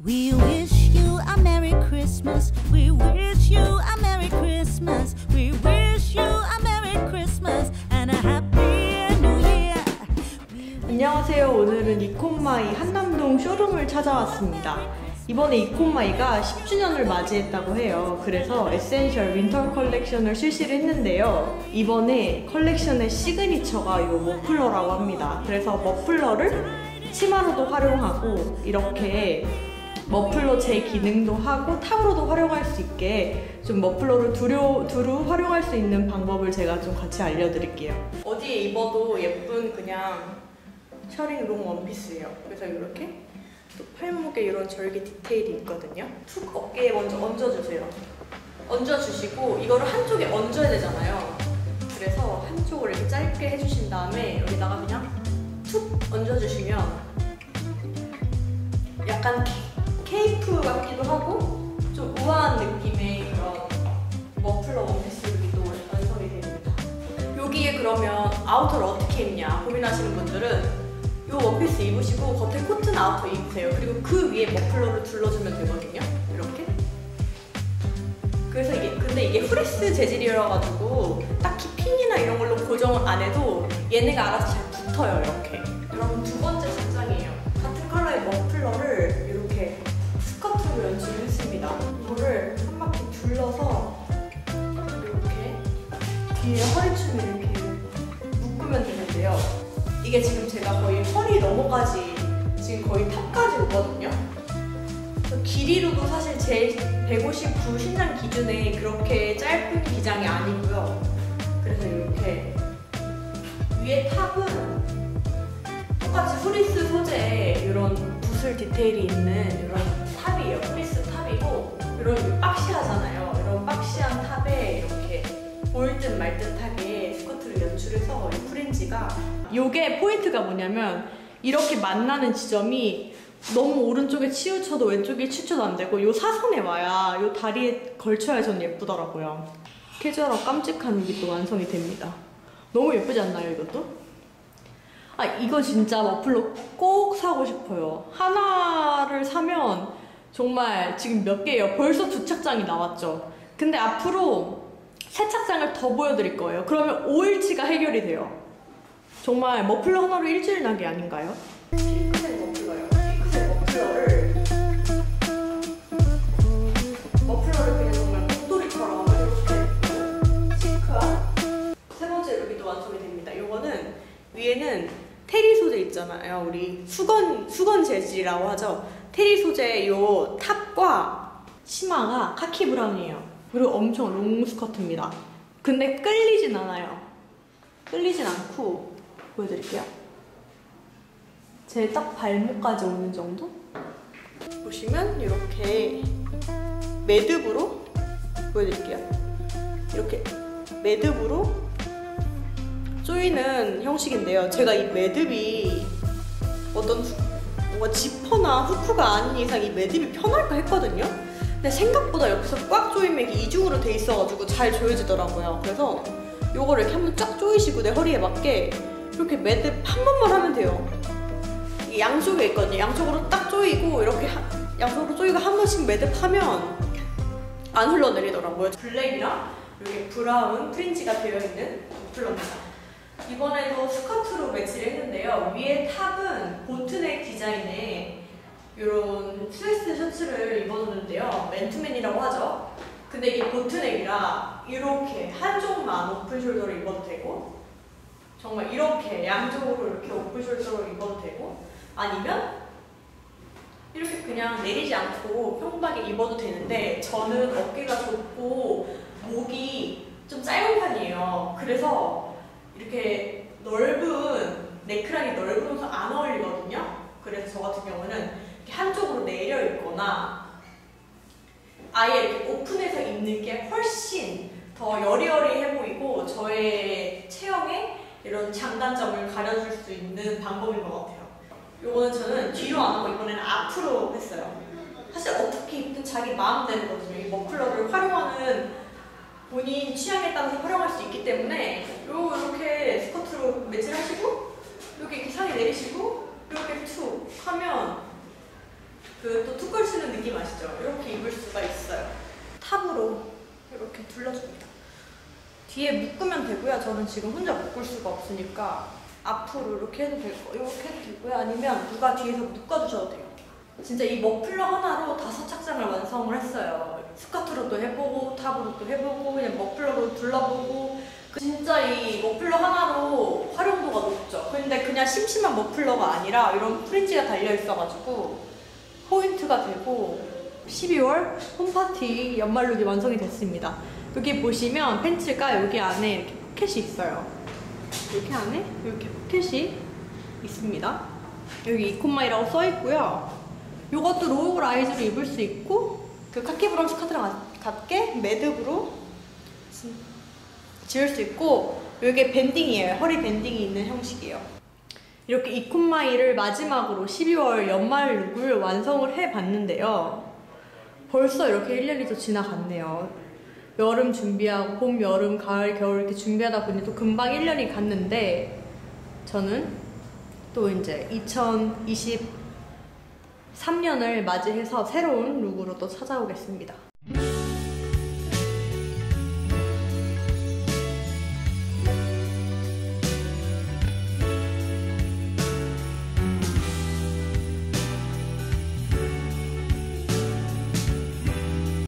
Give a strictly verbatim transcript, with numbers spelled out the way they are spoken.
We wish you a Merry Christmas. We wish you a Merry Christmas. We wish you a Merry Christmas and a Happy New Year. 안녕하세요. 오늘은 이콤마이 한남동 쇼룸을 찾아왔습니다. 이번에 이콤마이가 십 주년을 맞이했다고 해요. 그래서 에센셜 윈터 컬렉션을 실시를 했는데요. 이번에 컬렉션의 시그니처가 이 머플러라고 합니다. 그래서 머플러를 치마로도 활용하고 이렇게 머플러 제 기능도 하고 탑으로도 활용할 수 있게 좀 머플러를 두루, 두루 활용할 수 있는 방법을 제가 좀 같이 알려드릴게요. 어디에 입어도 예쁜 그냥 셔링 롱 원피스예요. 그래서 이렇게 또 팔목에 이런 절개 디테일이 있거든요. 툭 어깨에 먼저 얹어주세요. 얹어주시고 이거를 한쪽에 얹어야 되잖아요. 그래서 한쪽을 이렇게 짧게 해주신 다음에 여기다가 그냥 툭 얹어주시면 약간 케이프 같기도 하고 좀 우아한 느낌의 그런 머플러 원피스로 완성이 됩니다. 여기에 그러면 아우터를 어떻게 입냐 고민하시는 분들은 이 원피스 입으시고 겉에 코튼 아우터 입으세요. 그리고 그 위에 머플러를 둘러주면 되거든요. 이렇게. 그래서 이게 근데 이게 프레스 재질이어가지고 딱히 핀이나 이런 걸로 고정을 안 해도 얘네가 알아서 잘 붙어요. 이렇게. 여러분 두 번째 착장이에요. 같은 컬러의 머플러를 이렇게 스커트로 연출을 했습니다. 이거를 한 바퀴 둘러서 이렇게 뒤에 허리춤을 이렇게 묶으면 되는데요. 이게 지금 제가 거의 허리 너머까지 지금 거의 탑까지 오거든요. 길이로도 사실 제 백오십구 신장 기준에 그렇게 짧은 기장이 아니고요. 그래서 이렇게 위에 탑은 똑같이 프리스 소재에 이런 붓을 디테일이 있는 이런 탑이에요. 프리스 탑이고 이런 박시하잖아요. 이런 박시한 탑에 이렇게 보일 듯 말 듯하게 스커트를 연출해서 이 프린지가 이게 포인트가 뭐냐면 이렇게 만나는 지점이 너무 오른쪽에 치우쳐도 왼쪽에 치우쳐도 안 되고 이 사선에 와야 이 다리에 걸쳐야 전 예쁘더라고요. 캐주얼하고 깜찍한 룩이 또 완성이 됩니다. 너무 예쁘지 않나요, 이것도? 아, 이거 진짜 머플러 꼭 사고 싶어요. 하나를 사면 정말 지금 몇 개예요? 벌써 두 착장이 나왔죠? 근데 앞으로 세 착장을 더 보여드릴 거예요. 그러면 오 일치가 해결이 돼요. 정말 머플러 하나로 일주일 나기 아닌가요? 핑크색 머플러요. 핑크색 머플러를 머플러를 그냥 정말 목도리처럼 이렇게 시크한 세 번째 룩이 또 완성이 됩니다. 이거는 위에는 테리 소재 있잖아요. 우리 수건, 수건 재질이라고 하죠. 테리 소재 요 탑과 치마가 카키 브라운이에요. 그리고 엄청 롱 스커트입니다. 근데 끌리진 않아요. 끌리진 않고 보여드릴게요. 제 딱 발목까지 오는 정도? 보시면 이렇게 매듭으로 보여드릴게요. 이렇게 매듭으로 조이는 형식인데요. 제가 이 매듭이 어떤 후, 뭔가 지퍼나 후크가 아닌 이상 이 매듭이 편할까 했거든요. 근데 생각보다 옆에서 꽉 조이면 이게 이중으로 돼 있어가지고 잘 조여지더라고요. 그래서 요거를 이렇게 한번 쫙 조이시고 내 허리에 맞게 이렇게 매듭 한 번만 하면 돼요. 이게 양쪽에 있거든요. 양쪽으로 딱 조이고 이렇게 하, 양쪽으로 조이고 한 번씩 매듭하면 안 흘러내리더라고요. 블랙이랑 이렇게 브라운 프린지가 되어있는 머플러입니다. 이번에도 스커트로 매치를 했는데요. 위에 탑은 보트넥 디자인의 이런 스웨스트 셔츠를 입어줬는데요. 맨투맨이라고 하죠. 근데 이게 보트넥이라 이렇게 한쪽만 오픈숄더로 입어도 되고 정말 이렇게 양쪽으로 이렇게 오픈숄더로 입어도 되고 아니면 이렇게 그냥 내리지 않고 평범하게 입어도 되는데 저는 어깨가 좁고 목이 좀 짧은 편이에요. 그래서 이렇게 넓은 네크라인이 넓으면서 안 어울리거든요. 그래서 저 같은 경우는 이렇게 한쪽으로 내려 입거나 아예 이렇게 오픈해서 입는 게 훨씬 더 여리여리해 보이고 저의 체형에 이런 장단점을 가려줄 수 있는 방법인 것 같아요. 요거는 저는 뒤로 안 하고 이번에는 앞으로 했어요. 사실 어떻게 입든 자기 마음대로거든요. 이 머플러를 활용하는 본인 취향에 따라서 활용할 수 있기 때문에 요 이렇게 스커트로 매치를 하시고 이렇게 이렇게 상에 내리시고 이렇게 툭 하면 그 또 툭걸 쓰는 뒤에 묶으면 되고요. 저는 지금 혼자 묶을 수가 없으니까 앞으로 이렇게 해도 되고 이렇게 해도 되고요. 아니면 누가 뒤에서 묶어주셔도 돼요. 진짜 이 머플러 하나로 다섯 착장을 완성을 했어요. 스커트로도 해보고 탑으로도 해보고 그냥 머플러로 둘러보고. 진짜 이 머플러 하나로 활용도가 높죠. 근데 그냥 심심한 머플러가 아니라 이런 프린지가 달려있어가지고 포인트가 되고. 십이월 홈파티 연말룩이 완성이 됐습니다. 여기 보시면 팬츠가 여기 안에 이렇게 포켓이 있어요. 여기 안에 이렇게 포켓이 있습니다. 여기 이코마이라고 써있고요. 이것도 로우 라이즈로 입을 수 있고 그 카키 브라운 스커트랑 같게 매듭으로 지을 수 있고, 이게 밴딩이에요. 허리 밴딩이 있는 형식이에요. 이렇게 이코마이를 마지막으로 십이월 연말 룩을 완성을 해봤는데요. 벌써 이렇게 일 년이 또 지나갔네요. 여름 준비하고 봄, 여름, 가을, 겨울 이렇게 준비하다 보니 또 금방 일 년이 갔는데, 저는 또 이제 이천이십삼 년을 맞이해서 새로운 룩으로 또 찾아오겠습니다.